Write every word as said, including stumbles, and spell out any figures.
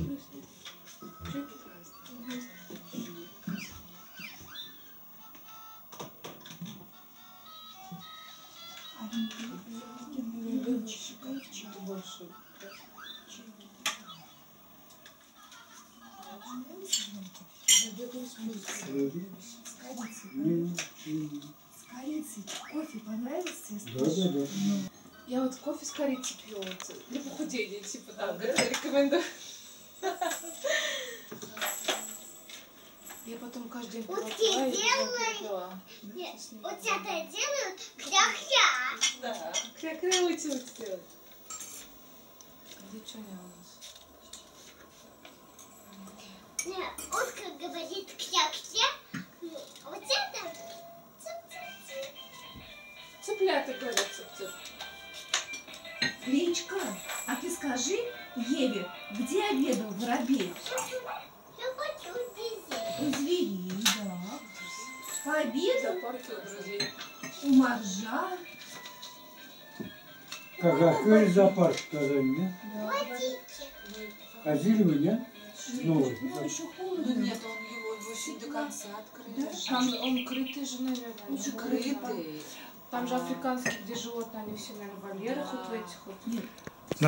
Больше. С корицей. С корицей. Кофе понравился? Да, да, да. Я вот кофе с корицей пью вот, для похудения, типа, да, рекомендую. Я потом каждый день Вот пила, я и делаю, нет, вот это делают кря-кря. Да, кря-кря училась делать. Где что у нас? Нет, Оскар говорит кря-кря. Вот это цып-цып-цып. Цыплята говорят цып-цып. Леечка, а ты скажи Еве, где обедал воробей? Я хочу дизель. У зверей, да. Пообедал Партию друзей. у моржа. Как открыли зоопарк в Казани, нет? Водите. Ходили вы, нет? Ну, вот. Ну, еще Ну холодно. нет, он его, его еще до конца открыли. Да? Там он крытый же, наверное. Он же не Крытый. крытый. Там же африканские, где животные, они все, наверное, в вольерах Да. вот в этих вот. Нет,